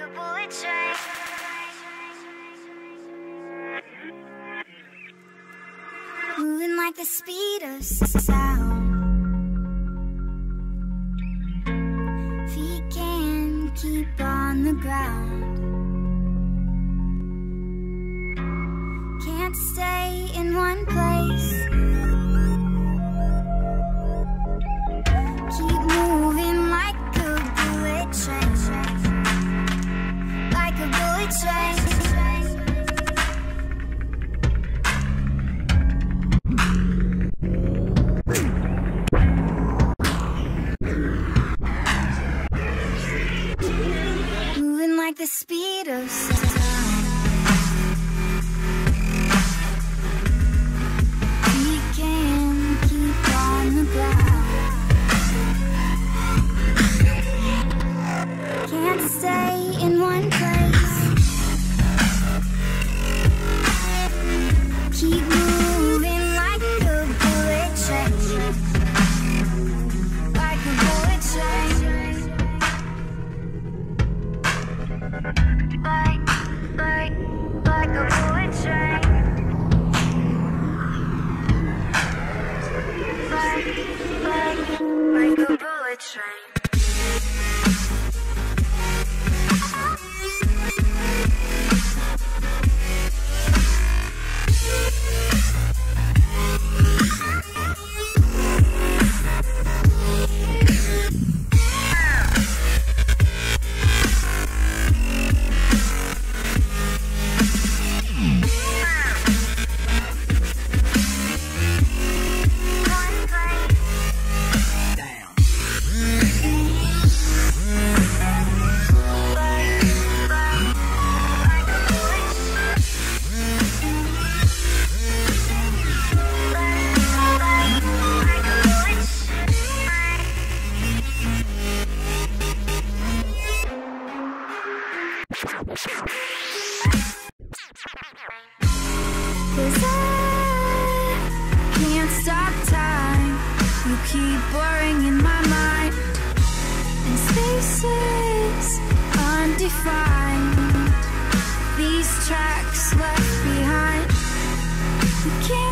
bullet train. Moving like the speed of sound. Feet can't keep on the ground. Can't stay in one place. Keep moving like a bullet train. Like a bullet train. Moving like the speed of sound. We can keep on the ground. Can't stay in one place. Keep moving like a bullet train. Like a bullet train. Like a bullet train. Like a bullet train. Cause I can't stop time. You keep blurring in my mind, and spaces undefined. These tracks left behind. You can't